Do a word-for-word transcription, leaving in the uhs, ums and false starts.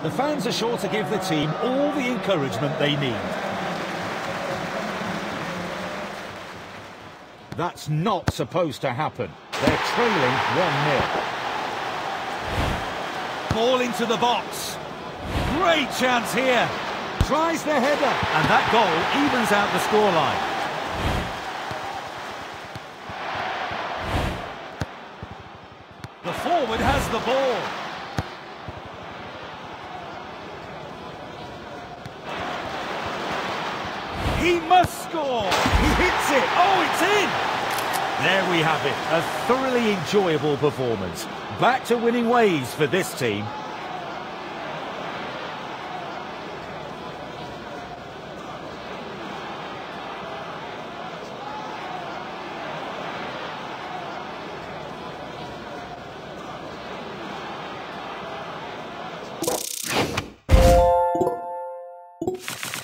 The fans are sure to give the team all the encouragement they need. That's not supposed to happen. They're trailing one nil. Ball into the box. Great chance here. Tries the header. And that goal evens out the scoreline. The forward has the ball. He must score. He hits it. Oh, it's in. There we have it. A thoroughly enjoyable performance. Back to winning ways for this team. You